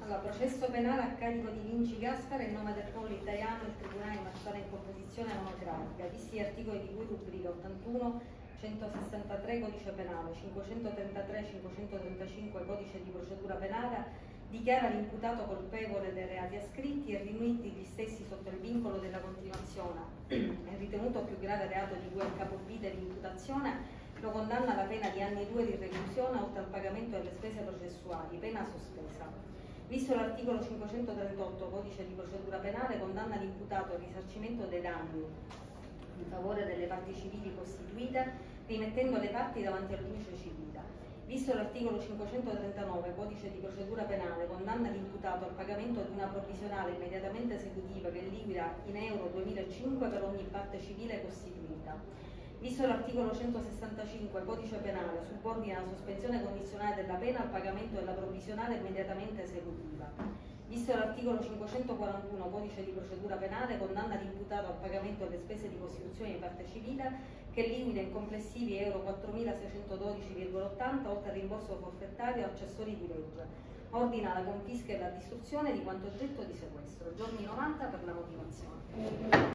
Allora, processo penale a carico di Vinci Gaspare in nome del popolo italiano, il Tribunale Marciale in composizione monocratica, visti gli articoli di cui rubrica 81, 163 Codice Penale, 533, 535 Codice di Procedura Penale, dichiara l'imputato colpevole dei reati ascritti e riuniti gli stessi sotto il vincolo della continuazione e ritenuto più grave reato di cui è il capo B dell'imputazione, lo condanna alla pena di anni 2 di reclusione oltre al pagamento delle spese processuali, pena sospesa. Visto l'articolo 538 Codice di Procedura Penale, condanna l'imputato al risarcimento dei danni in favore delle parti civili costituite, rimettendo le parti davanti al giudice civile. Visto l'articolo 539 Codice di Procedura Penale, condanna l'imputato al pagamento di una provvisionale immediatamente esecutiva che liquida in euro 2005 per ogni parte civile costituita. Visto l'articolo 165 Codice Penale, subordina la sospensione condizionale della pena al pagamento della provvisionale immediatamente esecutiva. Visto l'articolo 541 Codice di Procedura Penale, condanna l'imputato al pagamento delle spese di costituzione di parte civile che liquida in complessivi euro 4.612,80 oltre al rimborso forfettario accessori di legge. Ordina la confisca e la distruzione di quanto oggetto di sequestro. Giorni 90 per la motivazione.